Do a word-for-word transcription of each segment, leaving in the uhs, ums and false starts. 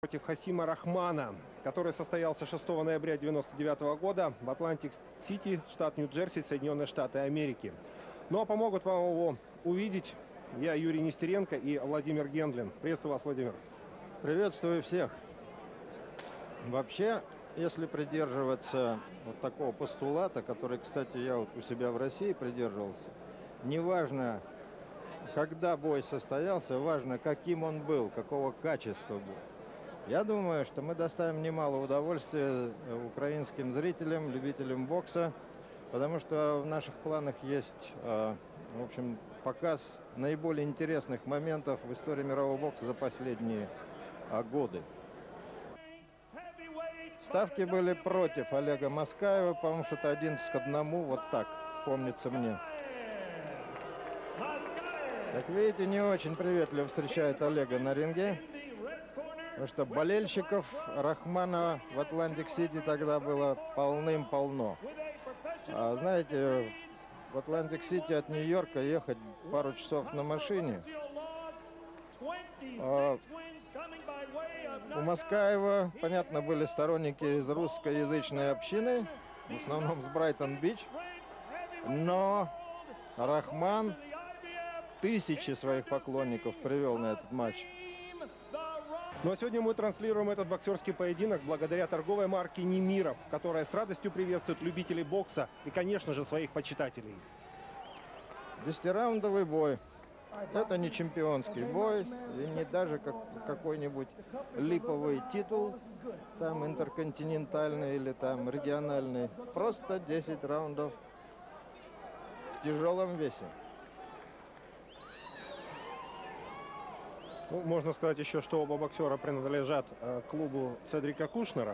против Хасима Рахмана, который состоялся шестого ноября девяносто девятого года в Атлантик-Сити, штат Нью-Джерси, Соединенные Штаты Америки. Ну а помогут вам его увидеть я, Юрий Нестеренко, и Владимир Гендлин. Приветствую вас, Владимир. Приветствую всех. Вообще, если придерживаться вот такого постулата, который, кстати, я вот у себя в России придерживался, неважно, когда бой состоялся, важно, каким он был, какого качества был. Я думаю, что мы доставим немало удовольствия украинским зрителям, любителям бокса, потому что в наших планах есть, в общем, показ наиболее интересных моментов в истории мирового бокса за последние годы. Ставки были против Олега Москаева, по-моему, что-то одиннадцать к одному, вот так, помнится мне. Как видите, не очень приветливо встречает Олега на ринге, потому что болельщиков Рахмана в Атлантик-Сити тогда было полным-полно. А знаете, в Атлантик-Сити от Нью-Йорка ехать пару часов на машине. А у Москаева, понятно, были сторонники из русскоязычной общины, в основном с Брайтон-Бич, но Рахман тысячи своих поклонников привел на этот матч. Ну а сегодня мы транслируем этот боксерский поединок благодаря торговой марке Немиров, которая с радостью приветствует любителей бокса и, конечно же, своих почитателей. Десятираундовый бой. Это не чемпионский бой, и не даже как какой-нибудь липовый титул, там интерконтинентальный или там региональный. Просто десять раундов в тяжелом весе. Ну, можно сказать еще, что оба боксера принадлежат э, клубу Цедрика Кушнера.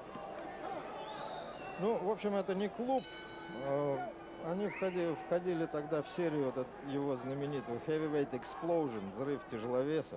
Ну, в общем, это не клуб. Э, они входили, входили тогда в серию вот его знаменитого Heavyweight Explosion, взрыв тяжеловесов.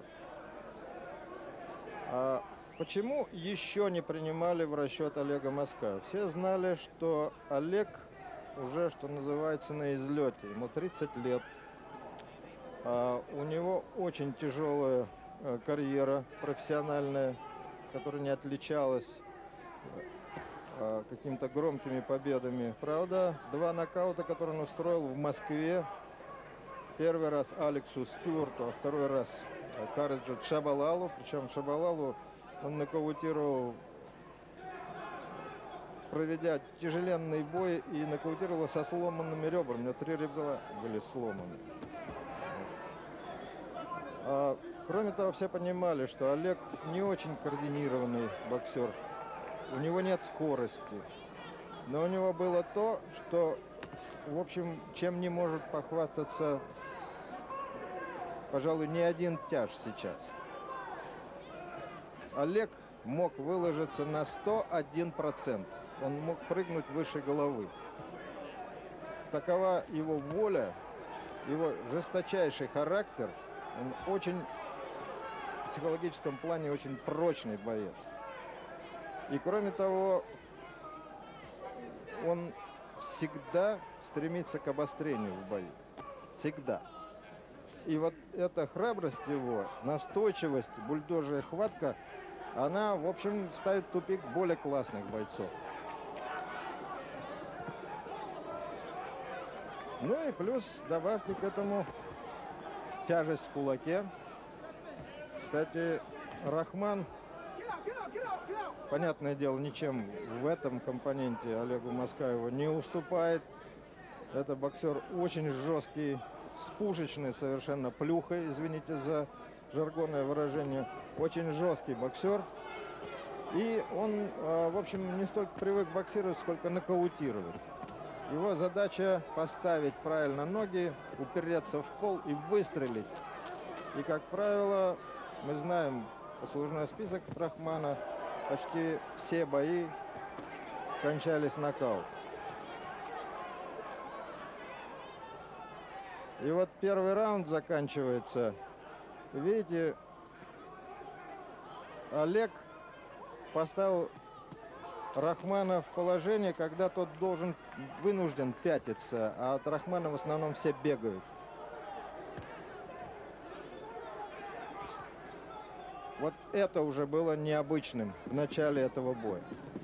А почему еще не принимали в расчет Олега Москаева? Все знали, что Олег уже, что называется, на излете. Ему тридцать лет. Uh, у него очень тяжелая uh, карьера профессиональная, которая не отличалась uh, какими-то громкими победами. Правда, два нокаута, которые он устроил в Москве. Первый раз Алексу Стюарту, а второй раз uh, Караджу Шабалалу. Причем Шабалалу он нокаутировал, проведя тяжеленный бой, и нокаутировал со сломанными ребрами. У него три ребра были сломаны. А, кроме того, все понимали, что Олег не очень координированный боксер. У него нет скорости. Но у него было то, что, в общем, чем не может похвастаться, пожалуй, ни один тяж сейчас. Олег мог выложиться на сто один процент. Он мог прыгнуть выше головы. Такова его воля, его жесточайший характер. Он очень, в психологическом плане, очень прочный боец. И кроме того, он всегда стремится к обострению в бою. Всегда. И вот эта храбрость его, настойчивость, бульдожья хватка, она, в общем, ставит в тупик более классных бойцов. Ну и плюс добавьте к этому тяжесть в кулаке. Кстати, Рахман, понятное дело, ничем в этом компоненте Олегу Москаеву не уступает. Это боксер очень жесткий, с пушечной совершенно плюхой, извините за жаргонное выражение. Очень жесткий боксер. И он, в общем, не столько привык боксировать, сколько нокаутировать. Его задача поставить правильно ноги, упереться в пол и выстрелить. И, как правило, мы знаем послужной список Рахмана. Почти все бои кончались нокаутом. И вот первый раунд заканчивается. Видите, Олег поставил Рахмана в положение, когда тот должен, вынужден пятиться, а от Рахмана в основном все бегают. Вот это уже было необычным в начале этого боя.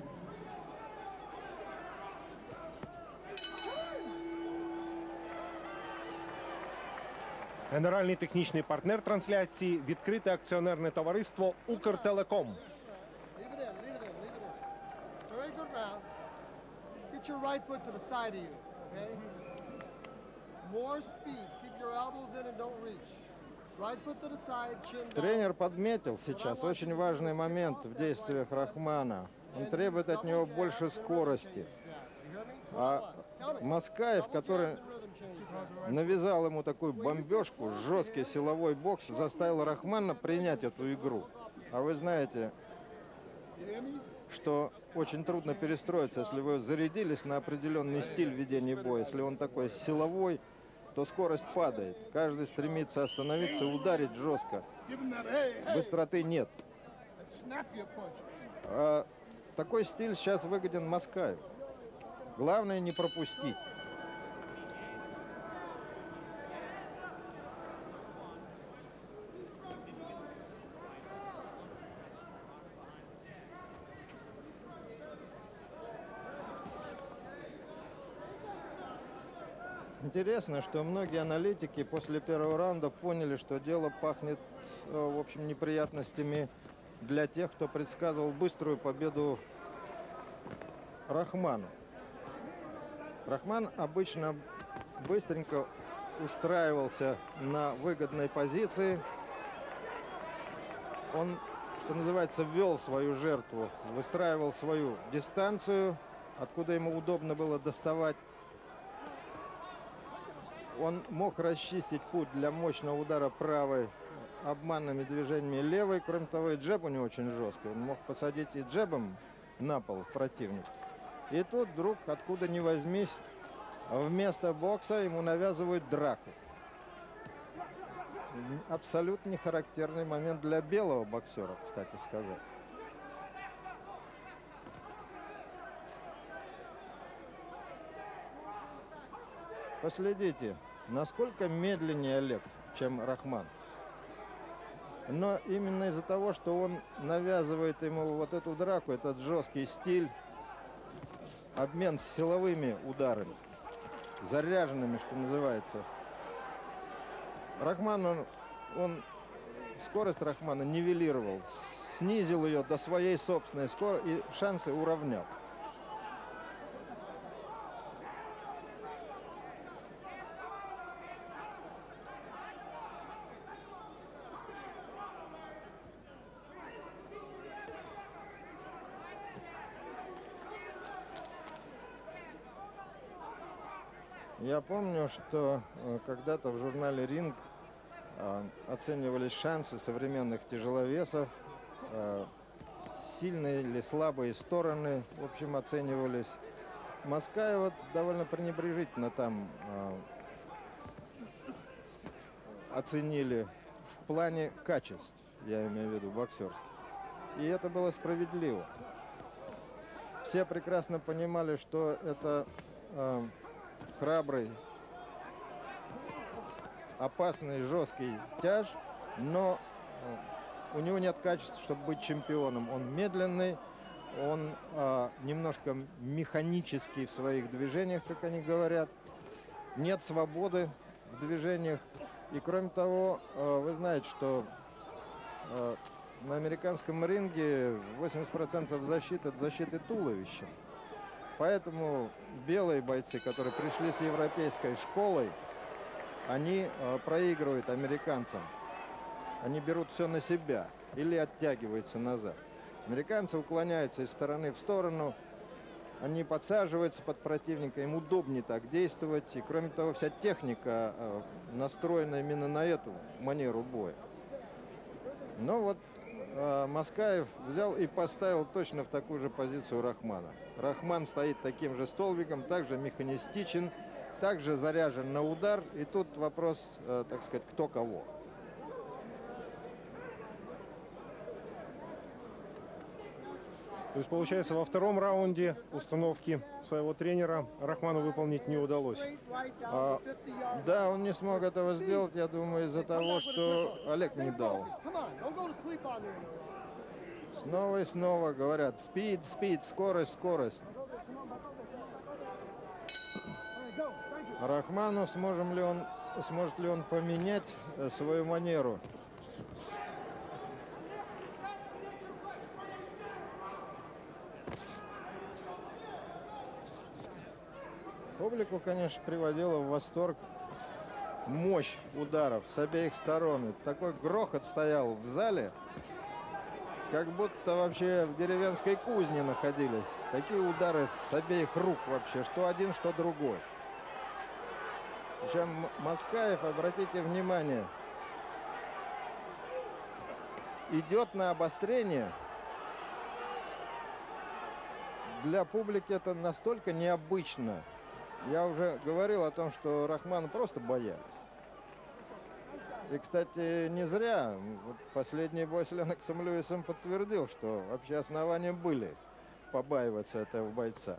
Генеральний технічний партнер трансляції – відкрите акціонерне товариство «Укртелеком». Leave it in, leave it in, leave it in. Very good round. Get your right foot to the side of you, okay? More speed. Keep your elbows in and don't reach. Right foot to the side, chin down. Тренер подметил сейчас очень важный момент в действиях Рахмана. Он требует от него больше скорости. А Маскаев, который навязал ему такую бомбежку, жесткий силовой бокс, заставил Рахмана принять эту игру. А вы знаете, что очень трудно перестроиться, если вы зарядились на определенный стиль ведения боя. Если он такой силовой, то скорость падает. Каждый стремится остановиться и ударить жестко. Быстроты нет. А такой стиль сейчас выгоден Маскаев. Главное не пропустить. Интересно, что многие аналитики после первого раунда поняли, что дело пахнет, в общем, неприятностями для тех, кто предсказывал быструю победу Рахману. Рахман обычно быстренько устраивался на выгодной позиции. Он, что называется, ввел свою жертву, выстраивал свою дистанцию, откуда ему удобно было доставать. Он мог расчистить путь для мощного удара правой обманными движениями левой. Кроме того, и джеб у него очень жесткий. Он мог посадить и джебом на пол противника. И тут вдруг, откуда ни возьмись, вместо бокса ему навязывают драку. Абсолютно не характерный момент для белого боксера, кстати сказать. Последите, насколько медленнее Олег, чем Рахман. Но именно из-за того, что он навязывает ему вот эту драку, этот жесткий стиль, обмен с силовыми ударами, заряженными, что называется. Рахман, он, он скорость Рахмана нивелировал, снизил ее до своей собственной скорости и шансы уравнял. Я помню, что э, когда-то в журнале «Ринг» э, оценивались шансы современных тяжеловесов, э, сильные или слабые стороны, в общем, оценивались. Маскаева довольно пренебрежительно там э, оценили в плане качеств, я имею в виду боксерских. И это было справедливо. Все прекрасно понимали, что это э, храбрый, опасный, жесткий тяж, но у него нет качества, чтобы быть чемпионом. Он медленный, он а, немножко механический в своих движениях, как они говорят. Нет свободы в движениях. И кроме того, а, вы знаете, что а, на американском ринге восемьдесят процентов защиты – это защиты туловища. Поэтому белые бойцы, которые пришли с европейской школой, они э, проигрывают американцам. Они берут все на себя или оттягиваются назад. Американцы уклоняются из стороны в сторону, они подсаживаются под противника, им удобнее так действовать. И кроме того, вся техника э, настроена именно на эту манеру боя. Но вот э, Маскаев взял и поставил точно в такую же позицию Рахмана. Рахман стоит таким же столбиком, также механистичен, также заряжен на удар. И тут вопрос, э, так сказать, кто кого. То есть, получается, во втором раунде установки своего тренера Рахману выполнить не удалось. А, да, он не смог этого сделать, я думаю, из-за того, что Олег не дал. Снова и снова говорят: спид, спид, скорость, скорость. Рахману, сможем ли он, сможет ли он поменять свою манеру? Публику, конечно, приводила в восторг мощь ударов с обеих сторон. Такой грохот стоял в зале, как будто вообще в деревенской кузне находились. Такие удары с обеих рук вообще, что один, что другой. Причем Москаев, обратите внимание, идет на обострение. Для публики это настолько необычно. Я уже говорил о том, что Рахмана просто боялись. И, кстати, не зря. Вот последний бой с Ленноксом Льюисом подтвердил, что вообще основания были побаиваться этого бойца.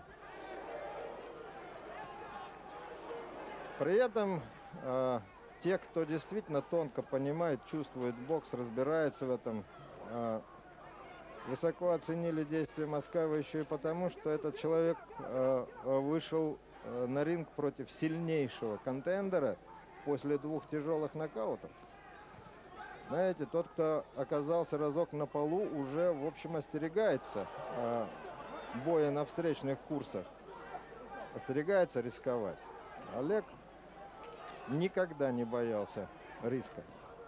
При этом э, те, кто действительно тонко понимает, чувствует бокс, разбирается в этом, э, высоко оценили действия Москаева еще и потому, что этот человек э, вышел э, на ринг против сильнейшего контендера после двух тяжелых нокаутов. Знаете, тот, кто оказался разок на полу, уже, в общем, остерегается э, боя на встречных курсах. Остерегается рисковать. Олег никогда не боялся риска.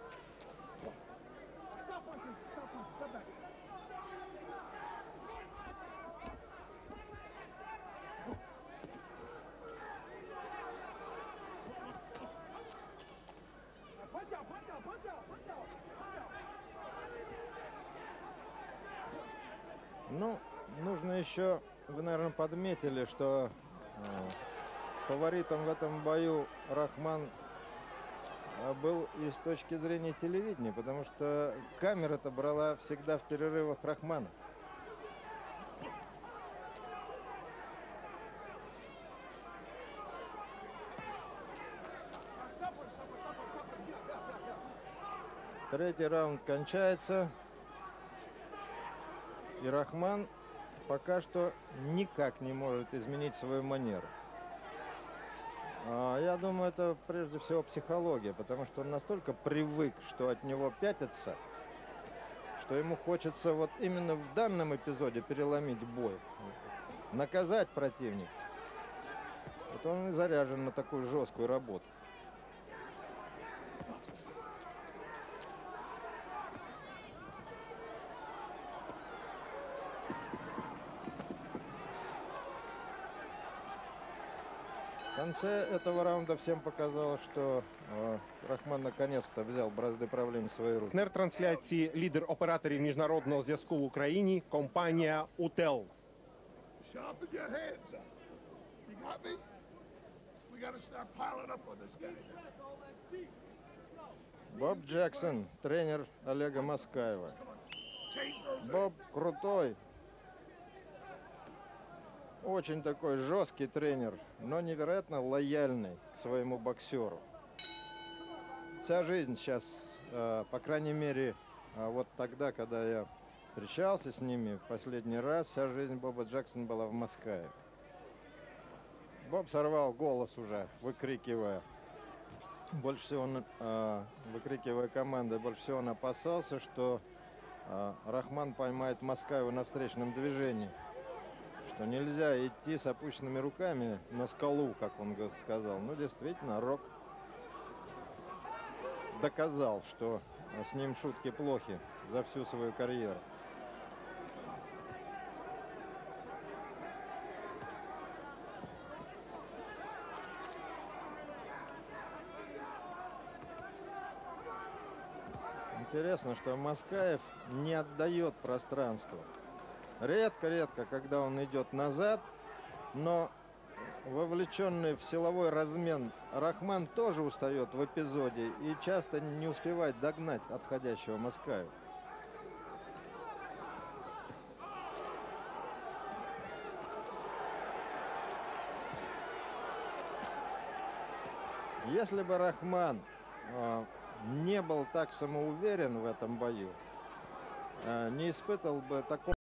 Ну, нужно еще, вы, наверное, подметили, что э, фаворитом в этом бою Рахман э, был и с точки зрения телевидения, потому что камера-то брала всегда в перерывах Рахмана. Третий раунд кончается. И Рахман пока что никак не может изменить свою манеру. А, я думаю, это прежде всего психология, потому что он настолько привык, что от него пятятся, что ему хочется вот именно в данном эпизоде переломить бой, наказать противника. Вот он и заряжен на такую жесткую работу. В конце этого раунда всем показалось, что э, Рахман наконец-то взял бразди правління в свої руки. Партнер трансляції, лідер операторів міжнародного зв'язку в Україні, компанія УТЕЛ. Sharpen your heads up. You got me? We gotta start piling up on this guy. Боб Джексон, тренер Олега Москаева. Change those Боб крутой. Очень такой жесткий тренер, но невероятно лояльный к своему боксеру. Вся жизнь сейчас, э, по крайней мере, э, вот тогда, когда я встречался с ними в последний раз, вся жизнь Боба Джексона была в Москве. Боб сорвал голос уже, выкрикивая. Больше всего он, э, выкрикивая команды, больше всего он опасался, что э, Рахман поймает Москаева на встречном движении. Что нельзя идти с опущенными руками на скалу, как он сказал. Ну, действительно, Рок доказал, что с ним шутки плохи за всю свою карьеру. Интересно, что Москаев не отдает пространство. Редко-редко, когда он идет назад, но вовлеченный в силовой размен Рахман тоже устает в эпизоде и часто не успевает догнать отходящего Москаева. Если бы Рахман э, не был так самоуверен в этом бою, э, не испытывал бы такого